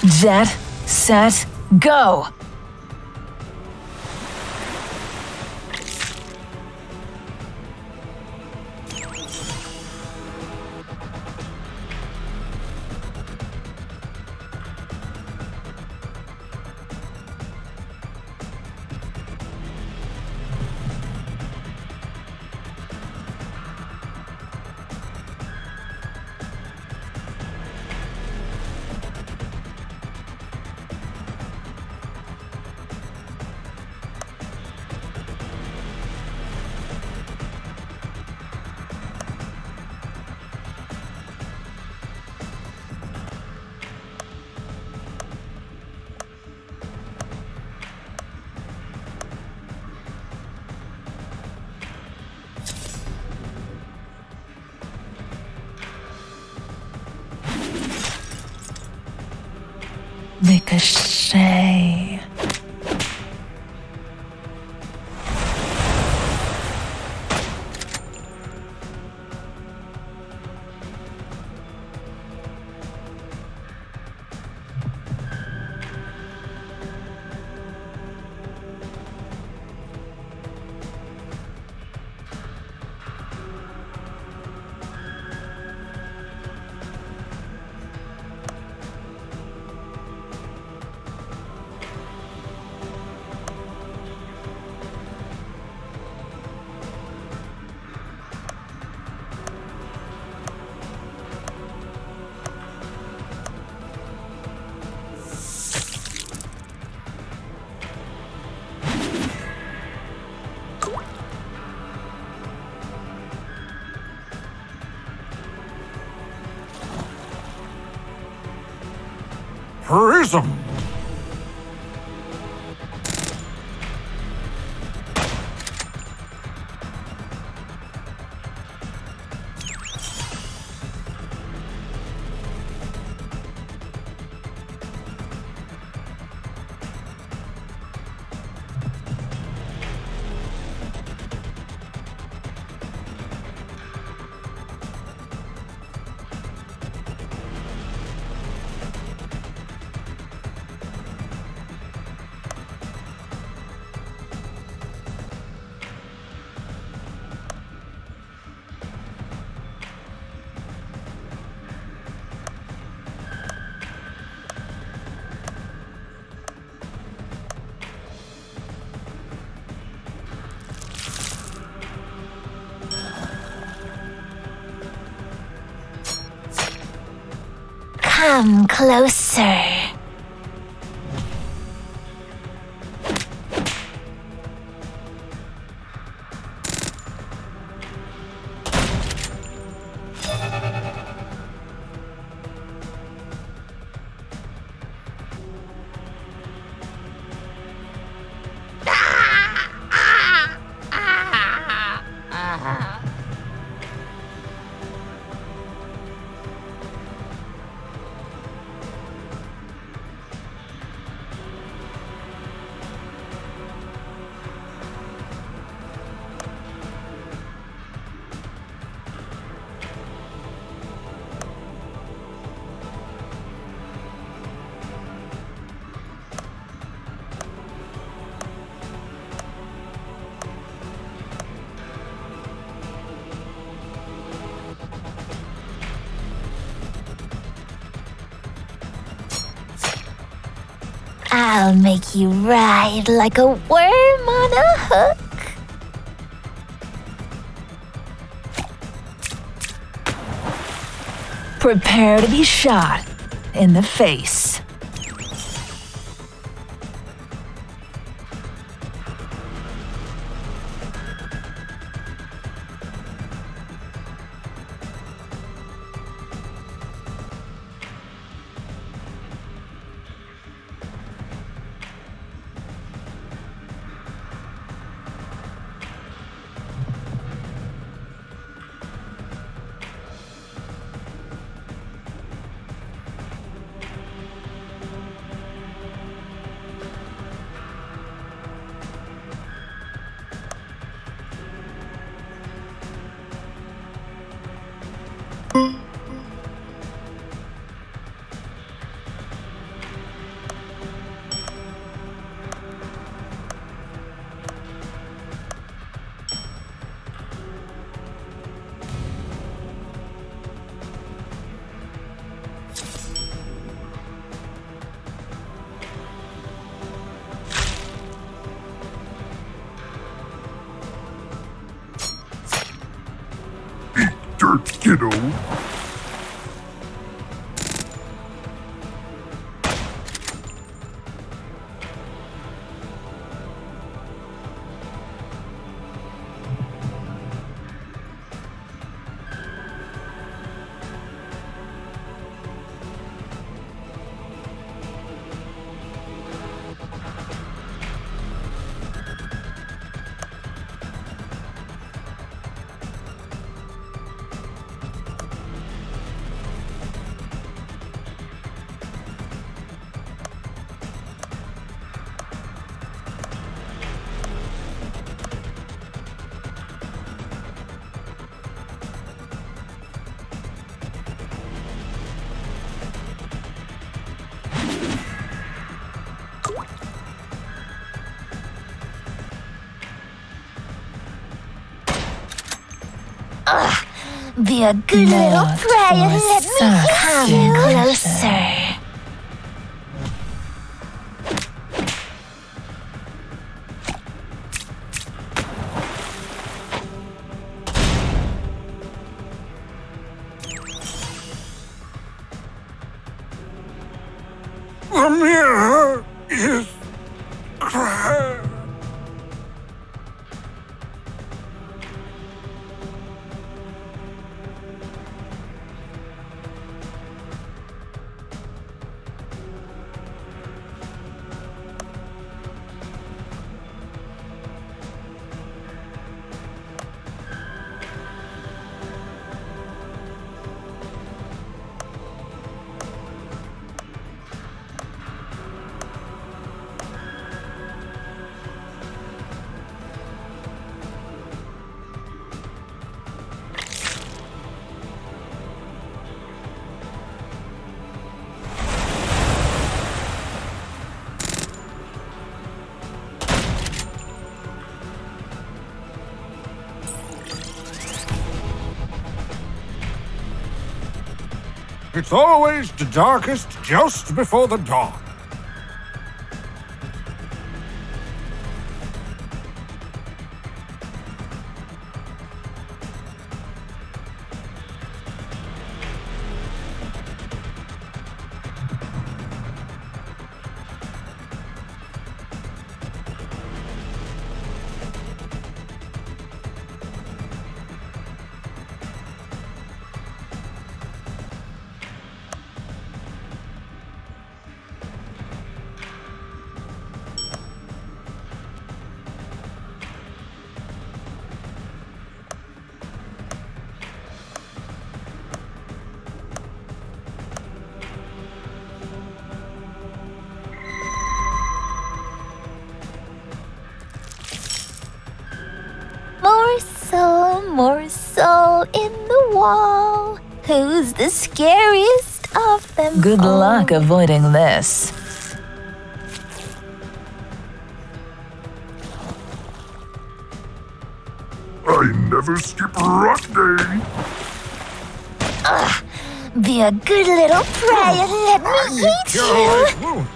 Jet, set, go! Ricochet. Prism! Come closer. I'll make you ride like a worm on a hook. Prepare to be shot in the face. jerk, kiddo. Be a good little Not prayer and for let me such come emotion. closer. The mirror is cracked. It's always the darkest just before the dawn. Morsel in the wall. Who's the scariest of them Good all? luck avoiding this. I never skip rock day. Be a good little prayer and let me eat Cure you. life's wounds.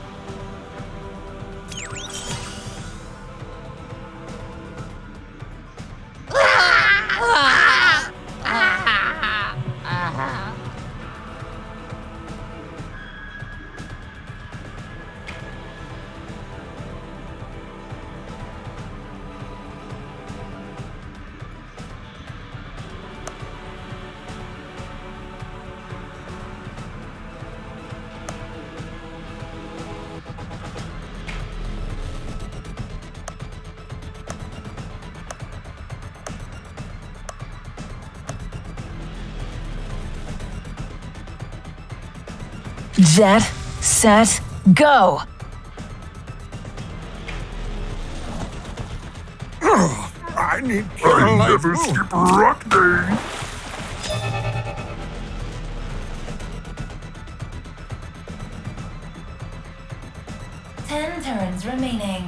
Jet, set, go! I need cure life never wounds. skip rock day. Ten turns remaining.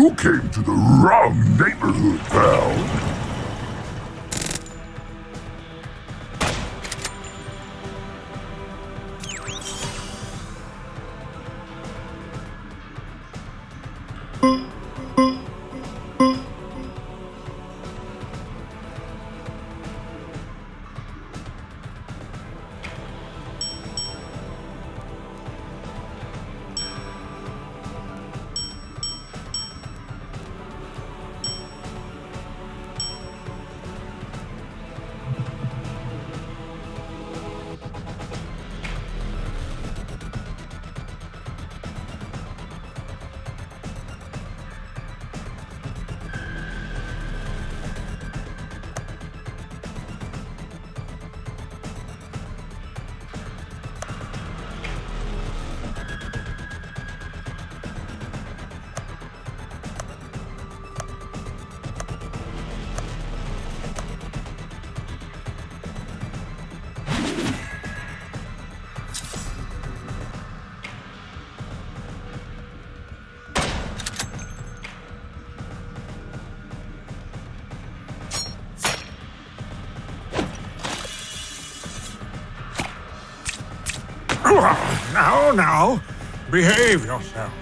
You came to the wrong neighborhood, pal. Now, behave yourself.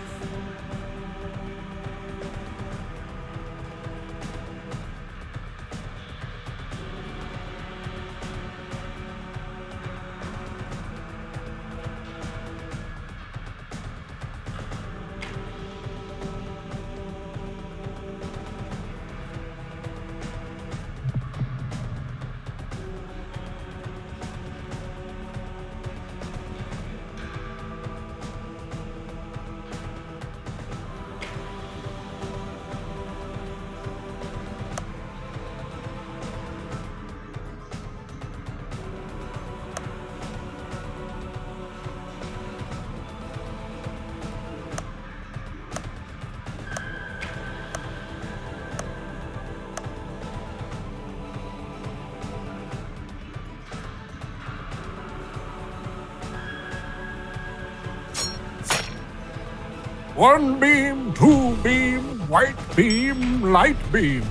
One beam, two beam, white beam, light beam.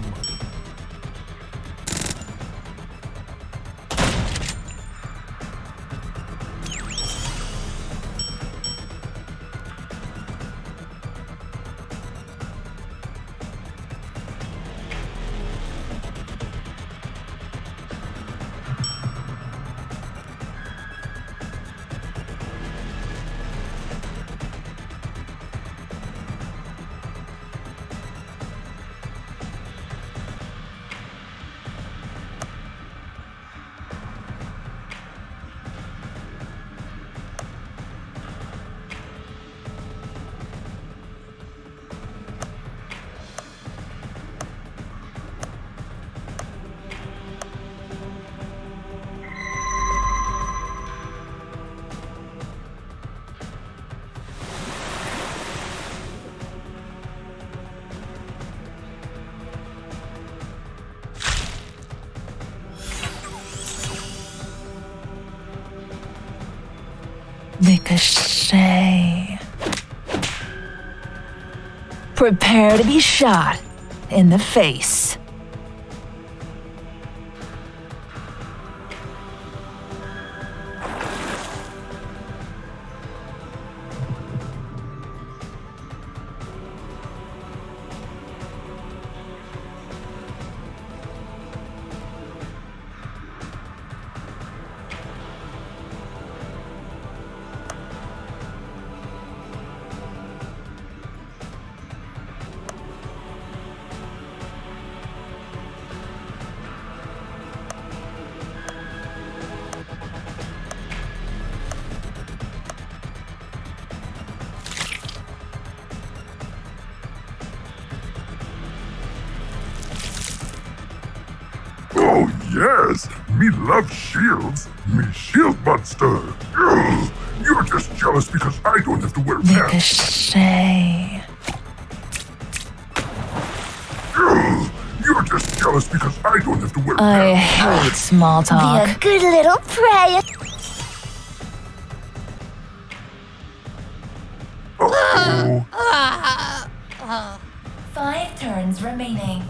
Ricochet. Prepare to be shot in the face. Oh yes, me love shields, me shield monster. Ugh, you're just jealous because I don't have to wear pants. Ricochet. Ugh, you're just jealous because I don't have to wear I pants. hate small Be talk. a good little prey. Uh-oh. 5 turns remaining.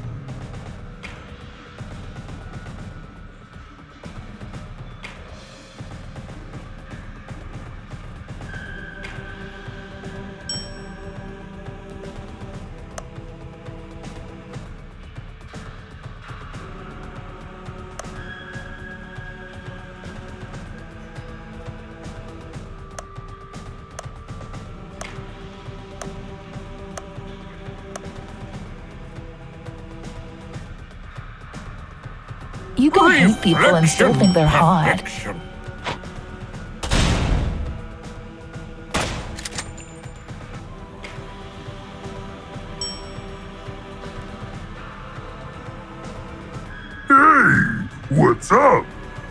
You can hate people and still think they're hot. Perfection. Hey, what's up?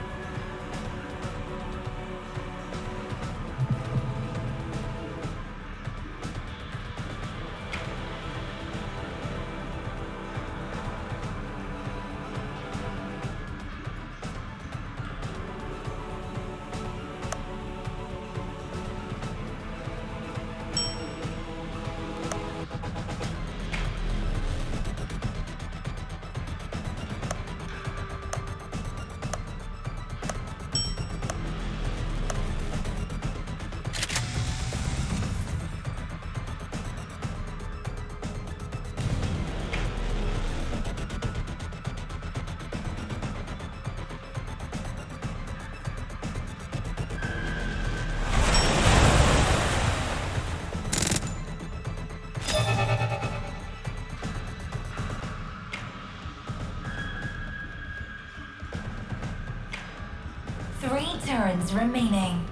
Three turns remaining.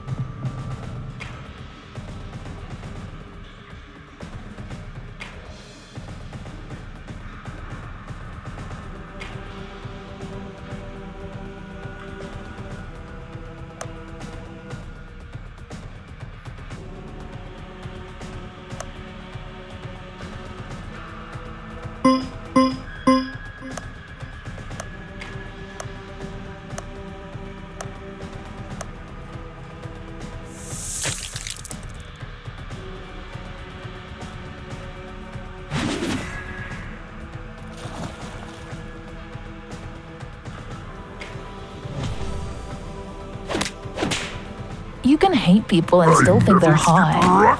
You can hate people and still think they're hot.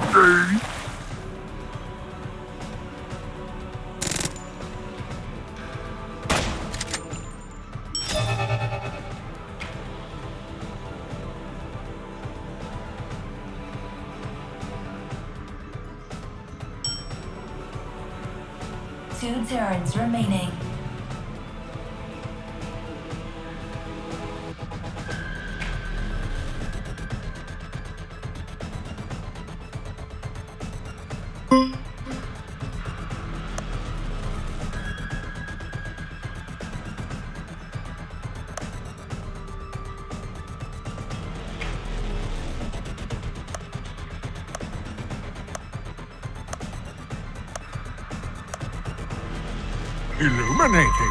Two turns remaining. Illuminating.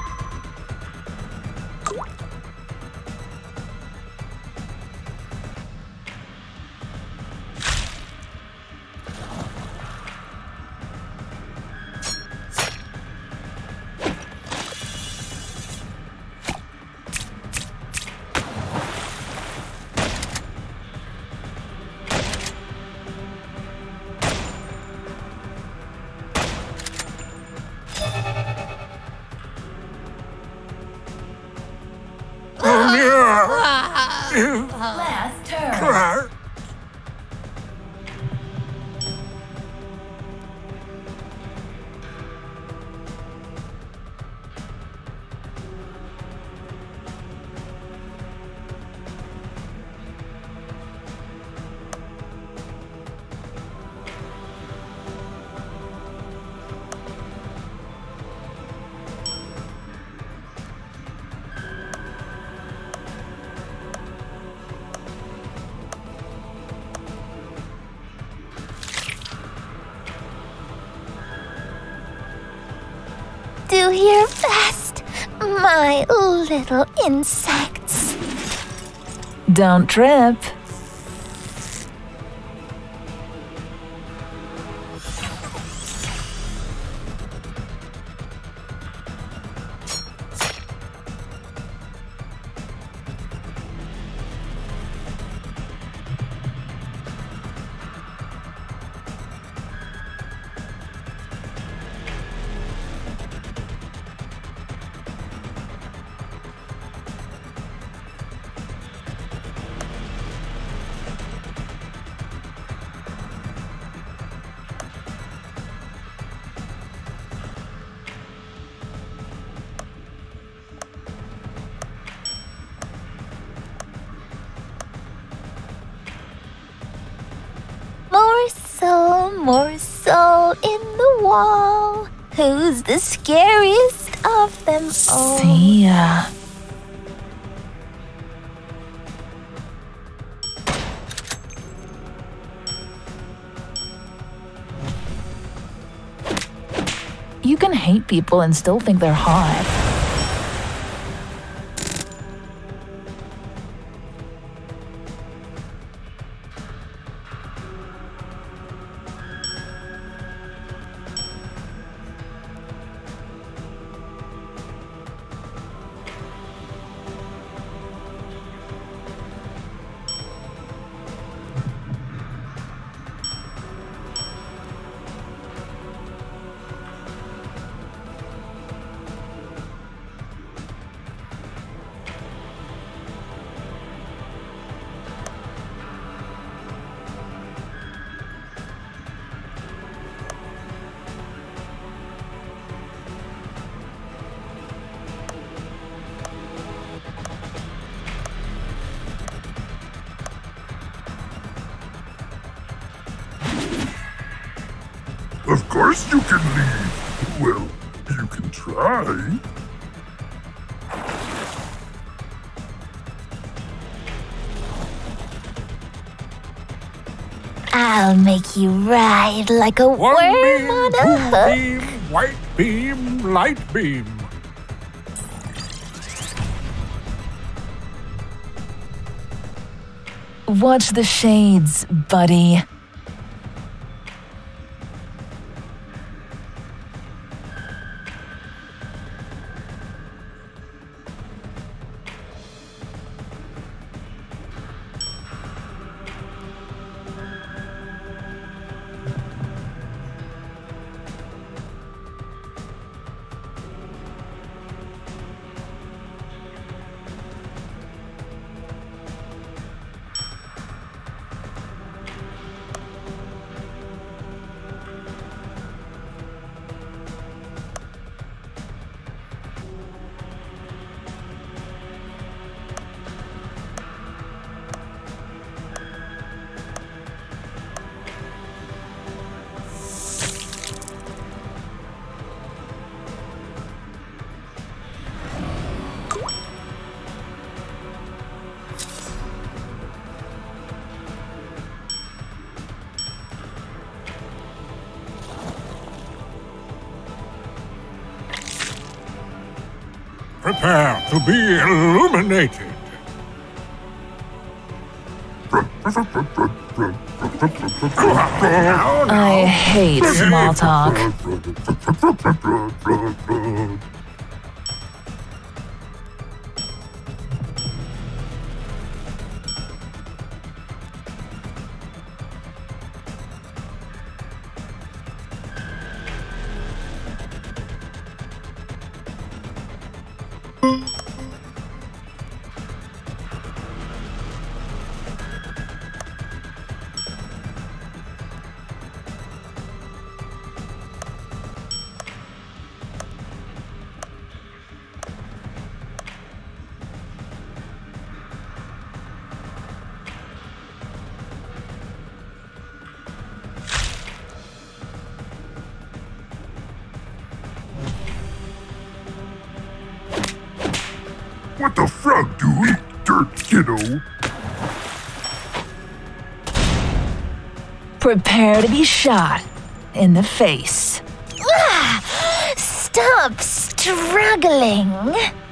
Last turn. Do your best, my little insects. Don't trip. morsel in the wall. Who's the scariest of them all? See ya. You can hate people and still think they're hot. Of course you can leave. Well, you can try. I'll make you ride like a One worm beam, on a two hook. beam, white beam, light beam. Watch the shades, buddy. Prepare to be illuminated. I hate small talk. What the frog do? Eat dirt, kiddo. Prepare to be shot in the face. Stop struggling.